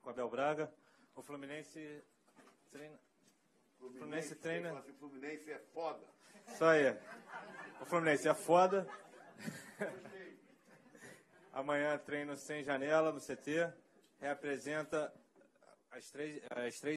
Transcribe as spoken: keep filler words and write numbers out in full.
com Abel Braga. O Fluminense treina... Fluminense, Fluminense treina... O Fluminense é foda. Só aí. O Fluminense é foda. Amanhã treino sem janela no C T. Reapresenta às três, às três